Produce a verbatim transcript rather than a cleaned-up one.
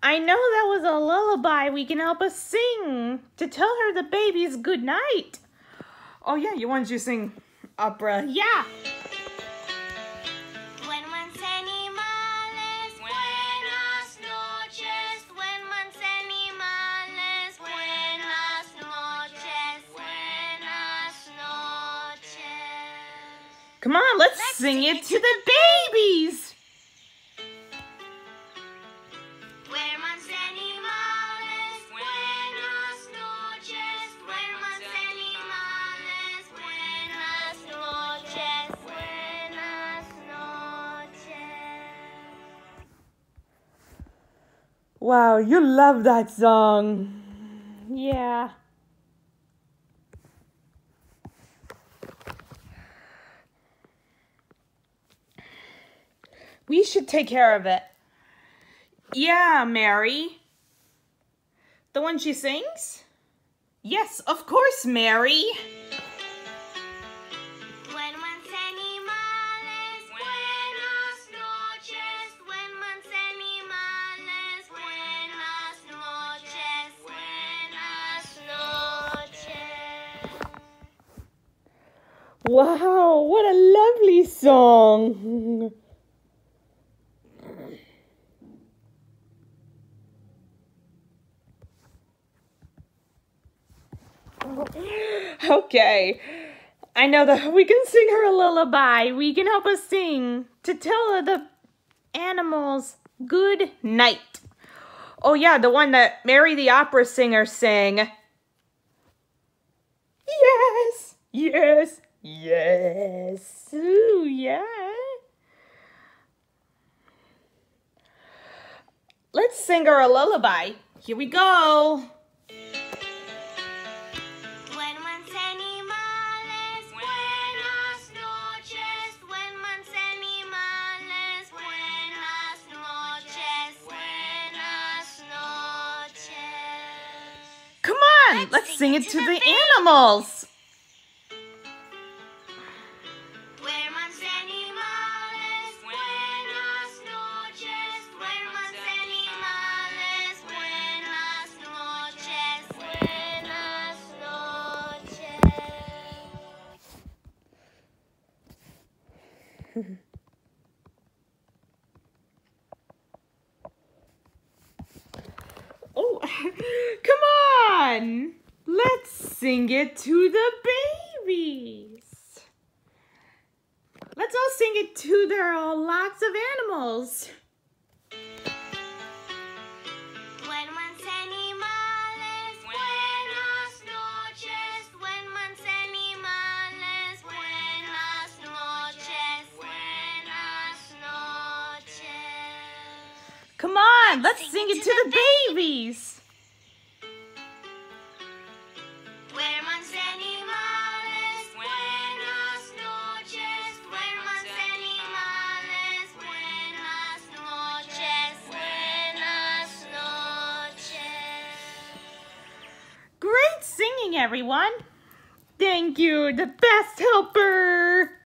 I know that was a lullaby we can help us sing to tell her the baby's good night. Oh yeah, you want to sing opera? Yeah. Buenas animales, buenas noches. Buenas animales, buenas noches. Buenas noches. Come on, let's, let's sing, sing it to the babies. Wow, you love that song. Yeah. We should take care of it. Yeah, Mary. The one she sings? Yes, of course, Mary. Wow, what a lovely song. Okay, I know that we can sing her a lullaby. We can help us sing to tell her the animals good night. Oh yeah, the one that Mary the opera singer sang. Yes, yes. Yes. Ooh, yeah. Let's sing her a lullaby. Here we go. Buenas animales, buenas noches. Buenas animales, buenas noches. Buenas noches. Come on, let's, let's sing, sing it to, to the, the animals. Oh, come on! Let's sing it to the babies. Let's all sing it to their lots of animals. Come on, let's, let's sing, sing it to, to the, the babies. Buenas animales, buenas noches. Buenas animales, buenas noches. Buenas noches. Great singing, everyone. Thank you, the best helper.